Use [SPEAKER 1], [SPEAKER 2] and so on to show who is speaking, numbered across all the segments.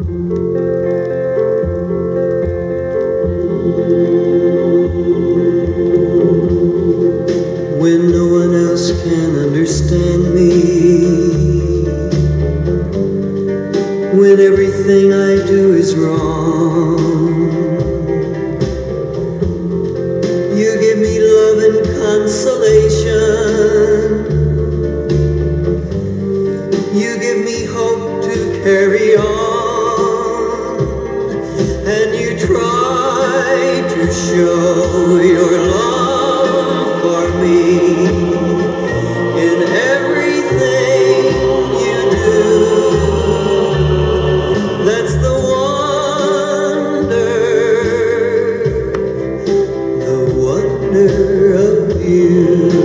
[SPEAKER 1] When no one else can understand me, when everything I do is wrong, you give me love and consolation. You give me hope to carry on, and you try to show your love for me in everything you do. That's the wonder of you.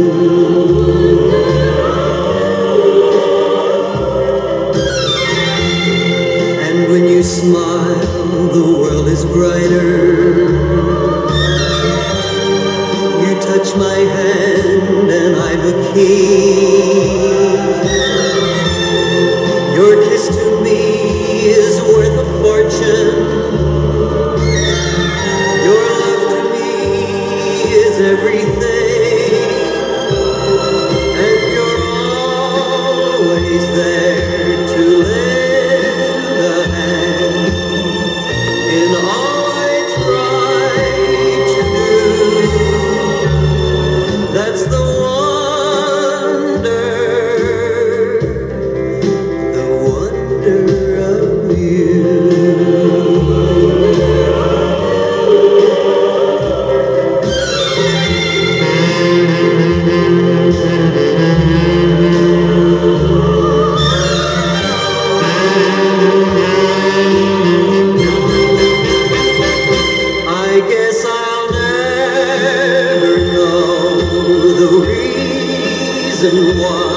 [SPEAKER 1] And when you smile, the world is brighter. You touch my hand and I'm a king. Your kiss to me is worth a fortune. Your love to me is everything. And you're always there to lend a hand in all I try to do. That's the wonder of you. I guess I'll never know the reason why